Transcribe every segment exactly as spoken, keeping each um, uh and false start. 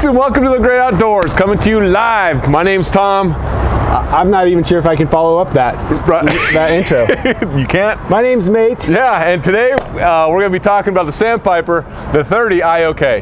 and welcome to the Great Outdoors, coming to you live. My name's Tom. I'm not even sure if I can follow up that that intro. You can't? My name's Mate. Yeah, and today uh, we're going to be talking about the Sandpiper, the thirty I O K.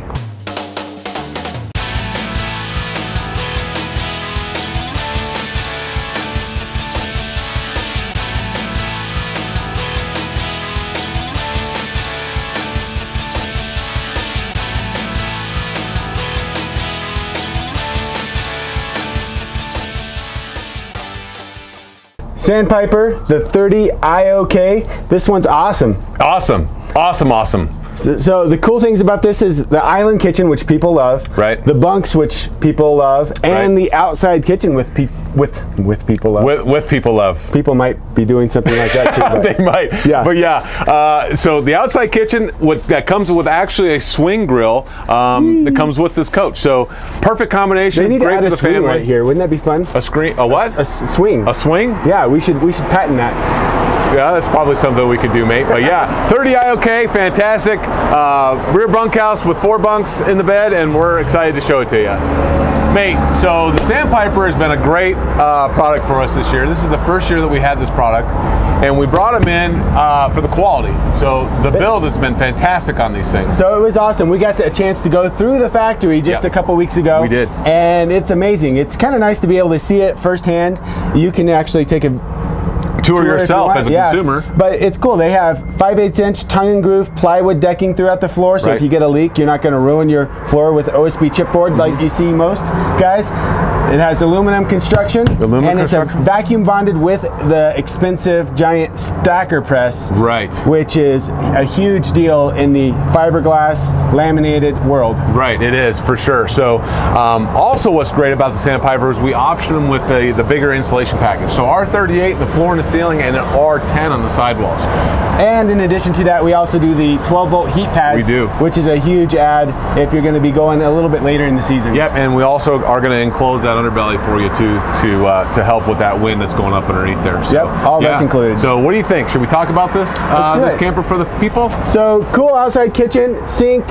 Sandpiper, the thirty I O K. This one's awesome. Awesome, awesome, awesome. So, so the cool things about this is the island kitchen, which people love. Right. The bunks, which people love, and right. the outside kitchen, with pe with with people love. With, with people love. People might be doing something like that too. But they might. Yeah. But yeah. Uh, so the outside kitchen, what that comes with actually a swing grill um, mm. that comes with this coach. So perfect combination. They need great to add for a the swing family. right here. Wouldn't that be fun? A screen. A what? A, a swing. A swing. Yeah, we should we should patent that. Yeah, that's probably something we could do, mate. But yeah, thirty I O K, fantastic. Uh, rear bunkhouse with four bunks in the bed, and we're excited to show it to you. Mate, so the Sandpiper has been a great uh, product for us this year. This is the first year that we had this product, and we brought them in uh, for the quality. So the build has been fantastic on these things. So it was awesome. We got the, a chance to go through the factory just yep. a couple weeks ago. We did. And it's amazing. It's kind of nice to be able to see it firsthand. You can actually take a tour yourself you as a yeah. consumer. But it's cool. They have five eighths inch tongue and groove plywood decking throughout the floor, so right. if you get a leak, you're not going to ruin your floor with O S B chipboard mm-hmm. like you see most guys. It has aluminum construction, aluminum and construction. It's a vacuum bonded with the expensive giant stacker press, right? Which is a huge deal in the fiberglass laminated world. Right, it is for sure. So, um, also what's great about the Sandpiper is we option them with the the bigger insulation package. So R thirty-eight, the floor and the ceiling, and an R ten on the sidewalls. And in addition to that, we also do the twelve volt heat pads. We do, which is a huge add if you're going to be going a little bit later in the season. Yep, and we also are going to enclose that underbelly for you too, to uh, to help with that wind that's going up underneath there. So, yep, all yeah. that's included. So what do you think? Should we talk about this uh, this camper for the people? So cool outside kitchen, sink,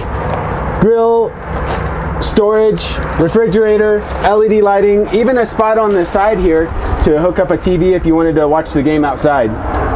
grill, storage, refrigerator, L E D lighting, even a spot on the side here to hook up a T V if you wanted to watch the game outside.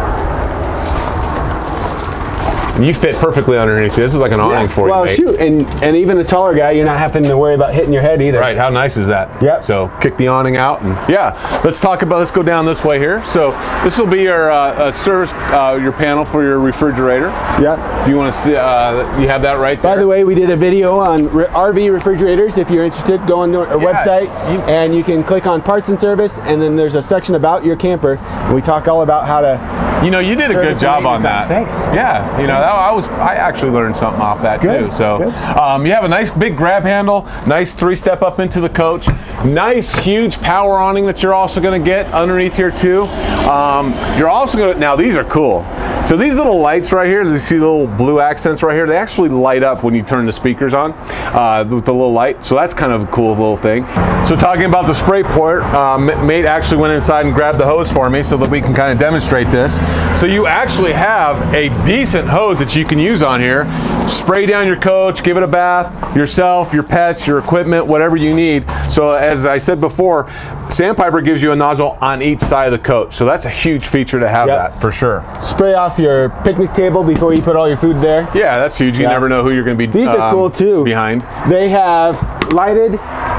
You fit perfectly underneath. This is like an awning yeah. for well, you, mate. Well, shoot, and and even a taller guy, you're not having to worry about hitting your head either. Right? How nice is that? Yep. So kick the awning out, and yeah, let's talk about. Let's go down this way here. So this will be your uh, uh, service, uh, your panel for your refrigerator. Yeah. Do you want to see? Uh, you have that right there. By the way, we did a video on R V refrigerators. If you're interested, go on our yeah, website, you, and you can click on parts and service, and then there's a section about your camper, and we talk all about how to. You know, you did a good job on that. Thanks. Yeah, you know, that, I was I actually learned something off that good, too. So um, you have a nice big grab handle, nice three-step up into the coach, nice huge power awning that you're also going to get underneath here too. Um, you're also going to now these are cool. So these little lights right here, you see the little blue accents right here, they actually light up when you turn the speakers on uh, with the little light. So that's kind of a cool little thing. So talking about the spray port, um, Mate actually went inside and grabbed the hose for me so that we can kind of demonstrate this. So you actually have a decent hose that you can use on here. Spray down your coach, give it a bath, yourself, your pets, your equipment, whatever you need. So as I said before, Sandpiper gives you a nozzle on each side of the coach. So that's a huge feature to have yep. that for sure. Spray off your picnic table before you put all your food there. Yeah, that's huge. You yeah. never know who you're going to be These um, are cool too. Behind. They have lighted.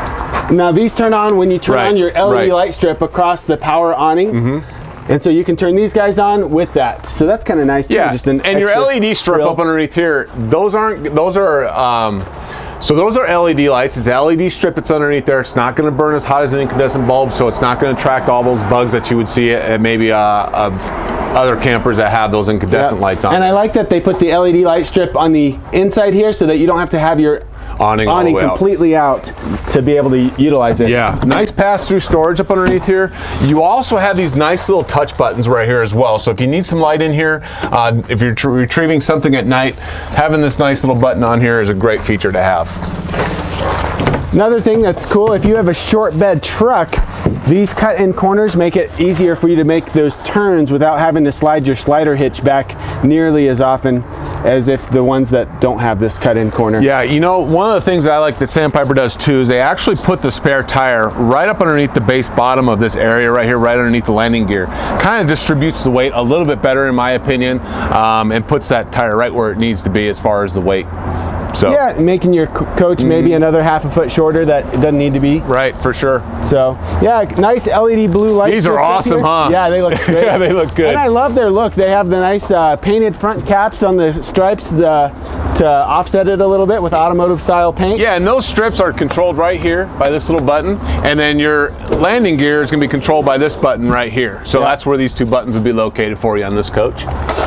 Now these turn on when you turn right. on your L E D right. light strip across the power awning. Mm-hmm. And so you can turn these guys on with that. So that's kind of nice too. Yeah, just an and your L E D strip grill. Up underneath here, those aren't, those are, um, so those are L E D lights. It's an L E D strip that's underneath there. It's not going to burn as hot as an incandescent bulb, so it's not going to attract all those bugs that you would see at maybe uh, uh, other campers that have those incandescent yep. lights on. And I like that they put the L E D light strip on the inside here so that you don't have to have your awning, awning completely out. out to be able to utilize it. Yeah, nice pass-through storage up underneath here. You also have these nice little touch buttons right here as well. So if you need some light in here, uh, if you're retrieving something at night, having this nice little button on here is a great feature to have. Another thing that's cool, if you have a short bed truck, These cut-in corners make it easier for you to make those turns without having to slide your slider hitch back nearly as often as if the ones that don't have this cut-in corner. Yeah, you know, one of the things that I like that Sandpiper does too is they actually put the spare tire right up underneath the base bottom of this area right here, right underneath the landing gear. Kind of distributes the weight a little bit better in my opinion, um, and puts that tire right where it needs to be as far as the weight. So yeah, making your coach mm-hmm. maybe another half a foot shorter that it doesn't need to be. Right, for sure. So yeah, nice L E D blue lights. These are awesome, huh? Yeah, they look great. Yeah, they look good. And I love their look. They have the nice uh, painted front caps on the stripes the, to offset it a little bit with automotive style paint. Yeah, and those strips are controlled right here by this little button, and then your landing gear is going to be controlled by this button right here. So yeah. That's where these two buttons would be located for you on this coach.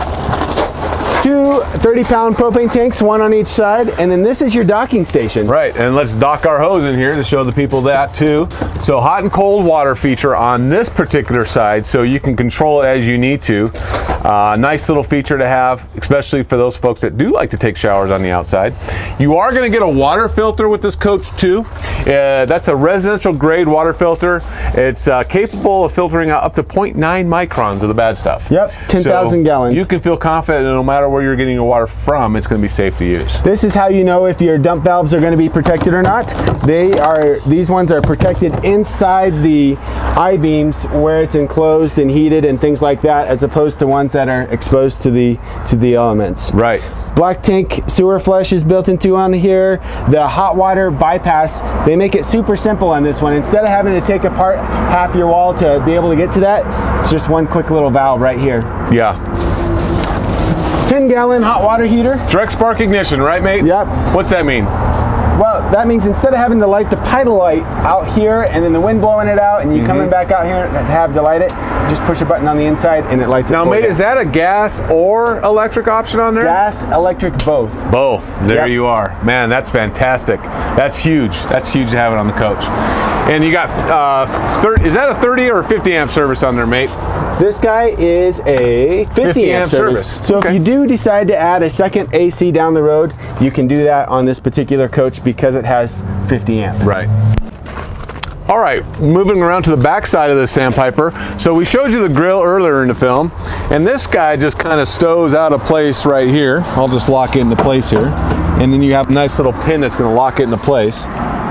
Two thirty pound propane tanks, one on each side, and then this is your docking station. Right, and let's dock our hose in here to show the people that too. So hot and cold water feature on this particular side, so you can control it as you need to. Uh, nice little feature to have, especially for those folks that do like to take showers on the outside. You are going to get a water filter with this coach too. Uh, that's a residential grade water filter. It's uh, capable of filtering out up to zero point nine microns of the bad stuff. Yep, ten thousand so gallons. You can feel confident that no matter where you're getting your water from, it's going to be safe to use. This is how you know if your dump valves are going to be protected or not. They are, these ones are protected inside the I-beams where it's enclosed and heated and things like that, as opposed to ones that are exposed to the to the elements. Right. Black tank sewer flush is built into on here. The hot water bypass, they make it super simple on this one. Instead of having to take apart half your wall to be able to get to that, it's just one quick little valve right here. Yeah. ten gallon hot water heater. Direct spark ignition, right, mate? Yep. What's that mean? Well, that means instead of having to light the pilot light out here and then the wind blowing it out and you mm-hmm. coming back out here to have to light it, just push a button on the inside and it lights now, it. Now, mate, is that a gas or electric option on there? Gas, electric, both. Both. There yep. you are. Man, that's fantastic. That's huge. That's huge to have it on the coach. And you got, uh, thirty, is that a thirty or a fifty amp service on there, mate? This guy is a fifty amp service. So okay. if you do decide to add a second A C down the road, you can do that on this particular coach because it has fifty amp. Right. All right, moving around to the back side of this Sandpiper. So we showed you the grill earlier in the film, and this guy just kind of stows out of place right here. I'll just lock it into place here. And then you have a nice little pin that's gonna lock it into place.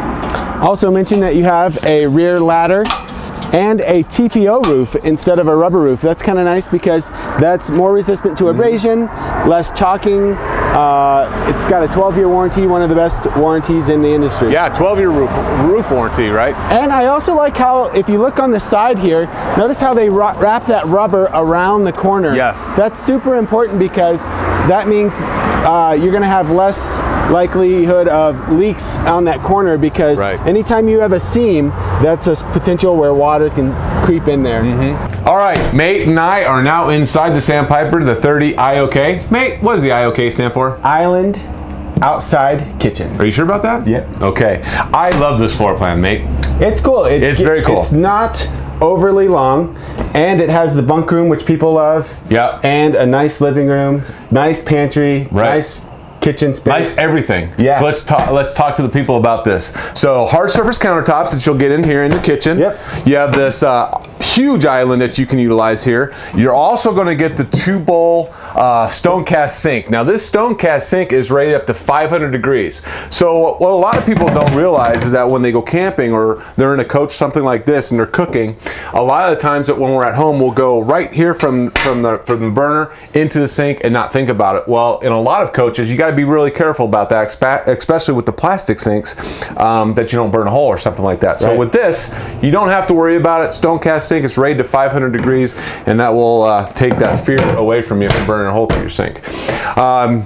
Also mention that you have a rear ladder and a T P O roof instead of a rubber roof. That's kind of nice because that's more resistant to abrasion, less chalking. Uh, it's got a twelve year warranty, one of the best warranties in the industry. Yeah, twelve year roof, roof warranty, right? And I also like how, if you look on the side here, notice how they wrap that rubber around the corner. Yes. That's super important because that means uh, you're gonna have less likelihood of leaks on that corner because right. anytime you have a seam, that's a potential where water can creep in there. Mm-hmm. All right, mate and I are now inside the Sandpiper, the thirty I O K. Mate, what does the I O K stand for? Island Outside Kitchen. Are you sure about that? Yeah. Okay. I love this floor plan, mate. It's cool. It, it's very cool. It's not overly long, and it has the bunk room, which people love. Yeah. And a nice living room, nice pantry, right. nice kitchen space. Nice everything. Yeah. So let's talk let's talk to the people about this. So hard surface countertops that you'll get in here in the kitchen. Yep. You have this uh, huge island that you can utilize here. You're also going to get the two bowl uh, stone cast sink. Now this stone cast sink is rated up to five hundred degrees. So what a lot of people don't realize is that when they go camping or they're in a coach, something like this, and they're cooking, a lot of the times that when we're at home, we'll go right here from, from, the, from the burner into the sink and not think about it. Well, in a lot of coaches, you got to be really careful about that, especially with the plastic sinks, um, that you don't burn a hole or something like that. So right. with this, you don't have to worry about it. Stone cast sink is rated to five hundred degrees, and that will uh, take that fear away from you from burning a hole through your sink. Um,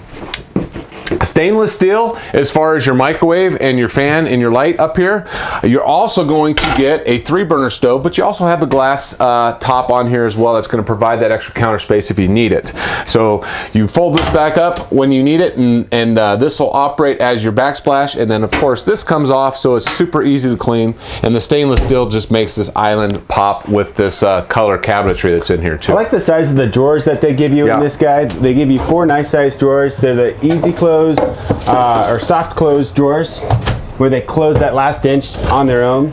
Stainless steel as far as your microwave and your fan and your light up here. You're also going to get a three burner stove, but you also have the glass uh, top on here as well. That's going to provide that extra counter space if you need it. So you fold this back up when you need it, and, and uh, this will operate as your backsplash. And then of course this comes off, so it's super easy to clean. And the stainless steel just makes this island pop with this uh, color cabinetry that's in here too. I like the size of the drawers that they give you yeah. in this guy. They give you four nice sized drawers. They're the easy close Uh, or soft close drawers where they close that last inch on their own.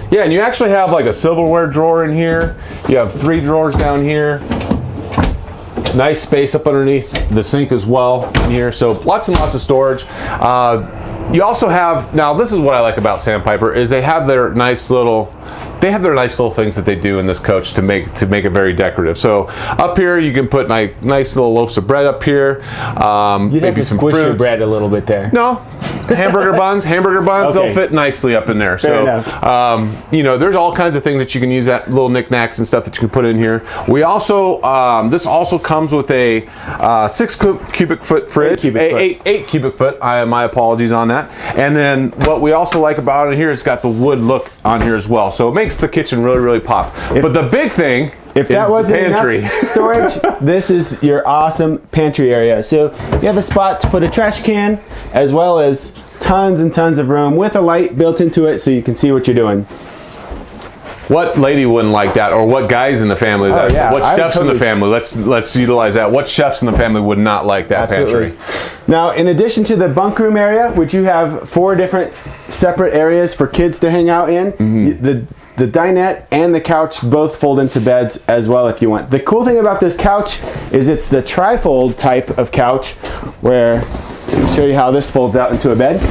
Yeah, and you actually have like a silverware drawer in here. You have three drawers down here. Nice space up underneath the sink as well in here. So lots and lots of storage. Uh, you also have, now this is what I like about Sandpiper, is they have their nice little, they have their nice little things that they do in this coach to make to make it very decorative. So up here you can put nice, nice little loaves of bread up here. Um, You'd maybe have to some squish fruit. your bread a little bit there. No, hamburger buns, hamburger buns, Okay. they'll fit nicely up in there. Fair so, um, you know, there's all kinds of things that you can use, that little knickknacks and stuff that you can put in here. We also, um, this also comes with a uh, six cubic foot fridge, eight cubic eight, foot. Eight, eight cubic foot. I, my apologies on that. And then what we also like about it here, it's got the wood look on here as well. So it makes the kitchen really, really pop. If, but the big thing if that is wasn't the pantry. enough storage, this is your awesome pantry area. So you have a spot to put a trash can, as well as tons and tons of room with a light built into it so you can see what you're doing. What lady wouldn't like that, or what guys in the family? That, oh, yeah. What I chefs totally, in the family? Let's let's utilize that. What chefs in the family would not like that absolutely. pantry? Now, in addition to the bunk room area, which you have four different separate areas for kids to hang out in, mm-hmm. the the dinette and the couch both fold into beds as well if you want. The cool thing about this couch is it's the trifold type of couch, where let me show you how this folds out into a bed.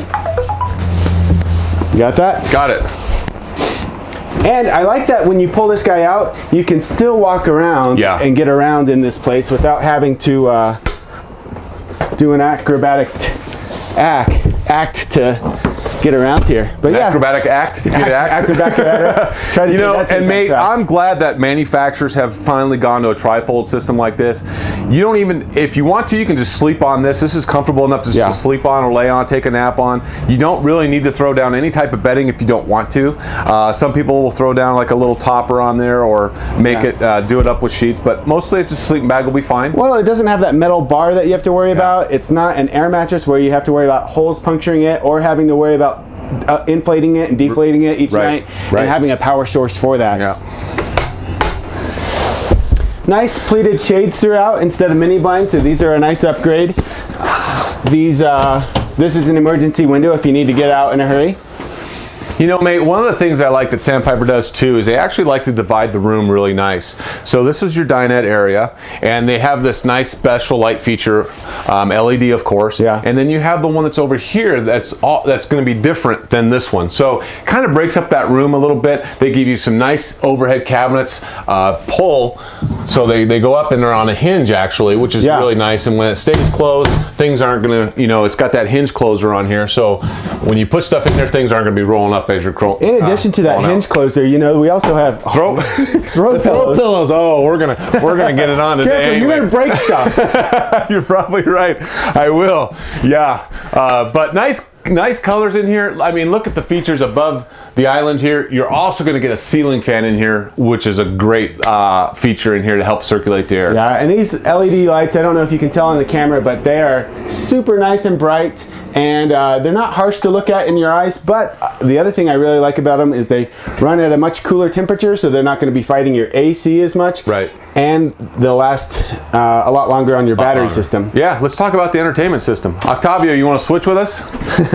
You got that? Got it. And I like that when you pull this guy out, you can still walk around yeah. and get around in this place without having to uh, do an acrobatic act, act to get around here. But an yeah, acrobatic act to get Ac act. Acrobatic. Try to you know, and mate, fast. I'm glad that manufacturers have finally gone to a trifold system like this. You don't even, if you want to, you can just sleep on this. This is comfortable enough to just yeah. to sleep on or lay on, take a nap on. You don't really need to throw down any type of bedding if you don't want to. Uh, some people will throw down like a little topper on there, or make yeah. it uh, do it up with sheets. But mostly, it's just a sleeping bag will be fine. Well, it doesn't have that metal bar that you have to worry yeah. about. It's not an air mattress where you have to worry about holes puncturing it or having to worry about Uh, inflating it and deflating it each right. night, right. and having a power source for that. Yeah. Nice pleated shades throughout instead of mini blinds, so these are a nice upgrade. These, uh, this is an emergency window if you need to get out in a hurry. You know, mate, one of the things I like that Sandpiper does too is they actually like to divide the room really nice. So this is your dinette area, and they have this nice special light feature, um, L E D of course. Yeah. And then you have the one that's over here that's all that's going to be different than this one. So kind of breaks up that room a little bit. They give you some nice overhead cabinets, uh, pull, so they, they go up and they're on a hinge actually, which is yeah. really nice. And when it stays closed, things aren't going to, you know, it's got that hinge closer on here. So when you put stuff in there, things aren't going to be rolling up as you're crawling. In addition uh, to that hinge out. closer, you know, we also have throw, throw, throw pillows. Oh, we're gonna we're gonna get it on today. Careful, anyway. You're gonna break stuff. You're probably right. I will. Yeah, uh, but nice nice colors in here. I mean, look at the features above the island here. You're also going to get a ceiling fan in here, which is a great uh, feature in here to help circulate the air. Yeah, and these L E D lights, I don't know if you can tell on the camera, but they are super nice and bright, and uh, they're not harsh to look at in your eyes. But the other thing I really like about them is they run at a much cooler temperature, so they're not going to be fighting your A C as much. Right. And they'll last uh, a lot longer on your battery system. Yeah, let's talk about the entertainment system. Octavio, you want to switch with us?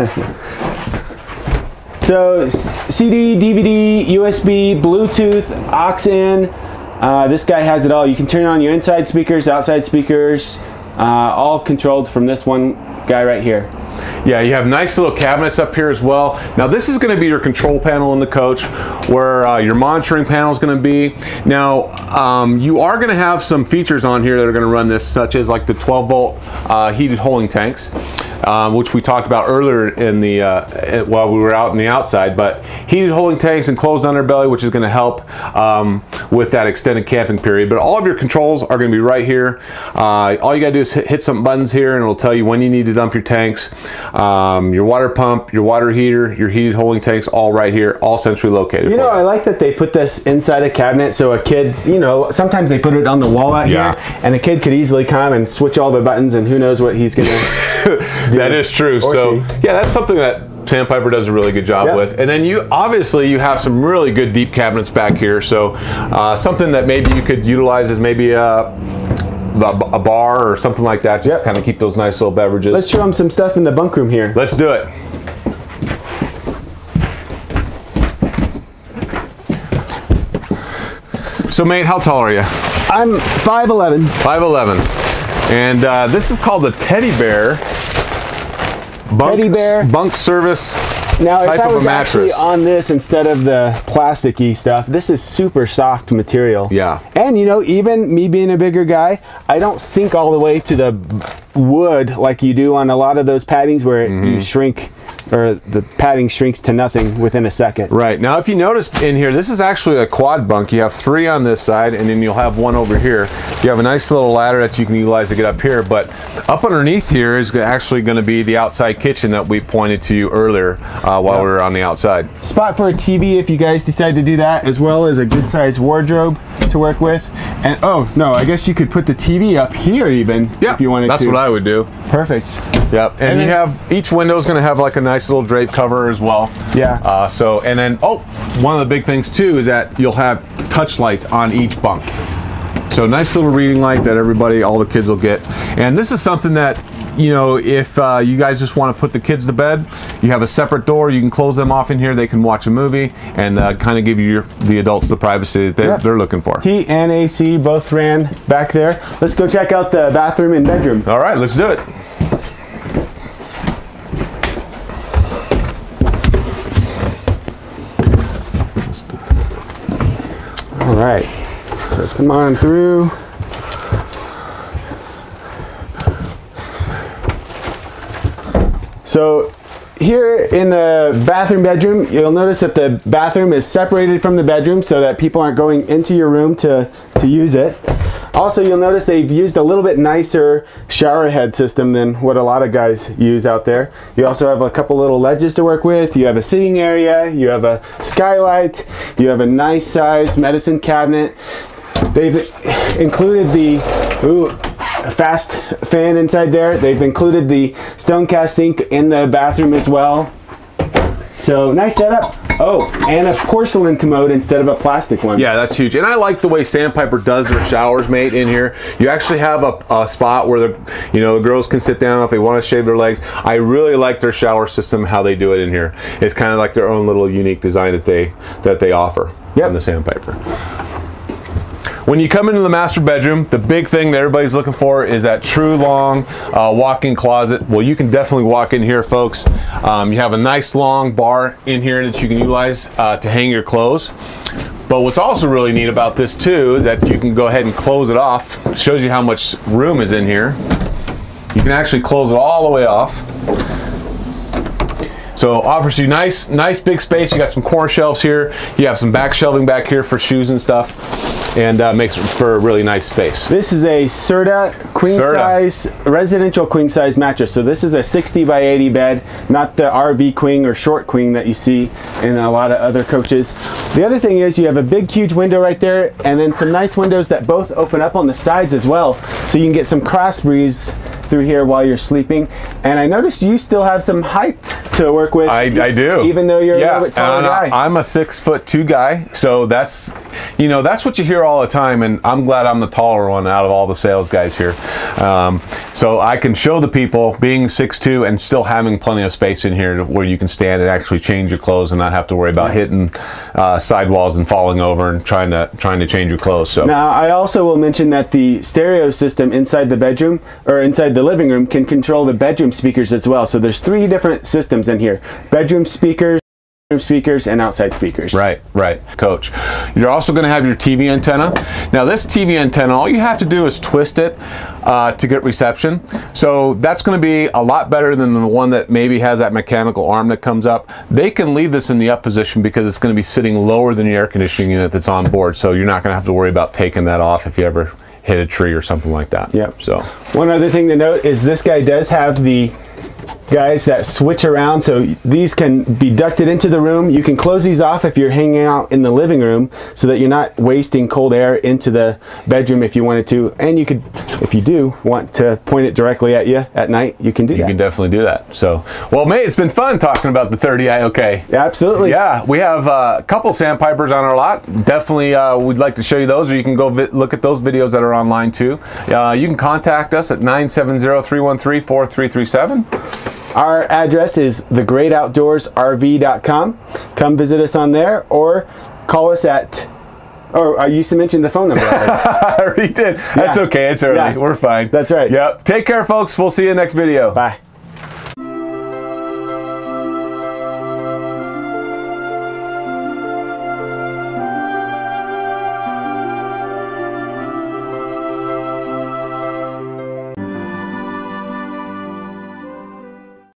So C D, D V D, U S B, Bluetooth, aux in. Uh, this guy has it all. You can turn on your inside speakers, outside speakers, uh, all controlled from this one guy right here. Yeah, you have nice little cabinets up here as well. Now this is going to be your control panel in the coach, where uh, your monitoring panel is going to be. Now um, you are going to have some features on here that are going to run this, such as like the twelve volt uh, heated holding tanks. Um, which we talked about earlier in the uh, while we were out in the outside, but heated holding tanks and closed underbelly, which is going to help um, with that extended camping period. But all of your controls are going to be right here. Uh, all you got to do is hit, hit some buttons here, and it'll tell you when you need to dump your tanks, um, your water pump, your water heater, your heated holding tanks, all right here, all centrally located. You know, I like that they put this inside a cabinet, so a kid's, you know, sometimes they put it on the wall out yeah. here, and a kid could easily come and switch all the buttons, and who knows what he's going to That is true. So she. yeah, that's something that Sandpiper does a really good job yep. with. And then you obviously you have some really good deep cabinets back here. So uh, something that maybe you could utilize as maybe a, a bar or something like that, just yep. to kind of keep those nice little beverages. Let's show them some stuff in the bunk room here. Let's do it. So mate, how tall are you? I'm five eleven. five eleven. And uh, this is called the Teddy Bear bunk, Teddy Bear bunk service now, type if I of was a mattress. actually on this instead of the plasticky stuff, this is super soft material. Yeah. And you know, even me being a bigger guy, I don't sink all the way to the wood like you do on a lot of those paddings where mm-hmm. you shrink, or the padding shrinks to nothing within a second. Right. Now, if you notice in here, this is actually a quad bunk. You have three on this side, and then you'll have one over here. You have a nice little ladder that you can utilize to get up here, but up underneath here is actually going to be the outside kitchen that we pointed to you earlier uh, while yep. we were on the outside. Spot for a T V if you guys decide to do that, as well as a good-sized wardrobe to work with. And oh, no, I guess you could put the T V up here even yeah, if you wanted that's to. That's what I would do. Perfect. Yep. And, and you then, have, each window is going to have like a nice little drape cover as well. Yeah. Uh, so, and then, oh, one of the big things too is that you'll have touch lights on each bunk. So nice little reading light that everybody, all the kids will get. And this is something that, you know, if uh, you guys just want to put the kids to bed, you have a separate door. You can close them off in here. They can watch a movie and uh, kind of give you your, the adults the privacy that they, yep. they're looking for. Heat and A C both ran back there. Let's go check out the bathroom and bedroom. All right, let's do it. All right, so come on through. So here in the bathroom bedroom, you'll notice that the bathroom is separated from the bedroom so that people aren't going into your room to, to use it. Also, you'll notice they've used a little bit nicer shower head system than what a lot of guys use out there. You also have a couple little ledges to work with. You have a sitting area. You have a skylight. You have a nice sized medicine cabinet. They've included the ooh, fast fan inside there. They've included the stone cast sink in the bathroom as well. So nice setup. Oh, and a porcelain commode instead of a plastic one. Yeah, that's huge. And I like the way Sandpiper does their showers, mate, in here. You actually have a, a spot where the, you know, the girls can sit down if they want to shave their legs. I really like their shower system, how they do it in here. It's kind of like their own little unique design that they that they offer yep. in the Sandpiper. When you come into the master bedroom, the big thing that everybody's looking for is that true long uh, walk-in closet. Well, you can definitely walk in here, folks. Um, you have a nice long bar in here that you can utilize uh, to hang your clothes. But what's also really neat about this too is that you can go ahead and close it off. It shows you how much room is in here. You can actually close it all the way off. So offers you nice, nice big space. You got some corner shelves here. You have some back shelving back here for shoes and stuff, and uh, makes it for a really nice space. This is a Serta queen Serta. size, residential queen size mattress. So this is a sixty by eighty bed, not the R V queen or short queen that you see in a lot of other coaches. The other thing is you have a big, huge window right there, and then some nice windows that both open up on the sides as well. So you can get some cross breeze through here while you're sleeping. And I noticed you still have some height to work with. I, I do. Even though you're yeah, a little bit taller guy. I'm a six foot two guy, so that's, you know, that's what you hear all the time, and I'm glad I'm the taller one out of all the sales guys here. Um, so I can show the people being six two and still having plenty of space in here where you can stand and actually change your clothes and not have to worry about hitting uh, sidewalls and falling over and trying to trying to change your clothes. So now I also will mention that the stereo system inside the bedroom or inside the living room can control the bedroom speakers as well. So there's three different systems in here: bedroom speakers, speakers, and outside speakers. Right, right, coach. You're also going to have your T V antenna. Now this T V antenna, all you have to do is twist it uh, to get reception. So that's going to be a lot better than the one that maybe has that mechanical arm that comes up. They can leave this in the up position because it's going to be sitting lower than the air conditioning unit that's on board. So you're not going to have to worry about taking that off if you ever hit a tree or something like that. Yep. So one other thing to note is this guy does have the guys that switch around, so these can be ducted into the room. You can close these off if you're hanging out in the living room so that you're not wasting cold air into the bedroom if you wanted to. And you could, if you do want to point it directly at you at night, you can do that. You can definitely do that. So, well, mate, it's been fun talking about the thirty I O K. Absolutely. Yeah, we have uh, a couple Sandpipers on our lot. Definitely, uh, we'd like to show you those, or you can go look at those videos that are online too. Uh, you can contact us at nine seven zero, three one three, four three three seven. Our address is the great outdoors R V dot com. Come visit us on there or call us at Oh, I used to mention the phone number. I already did. That's Yeah. okay. It's early. Yeah. We're fine. That's right. Yep. Take care, folks. We'll see you next video. Bye.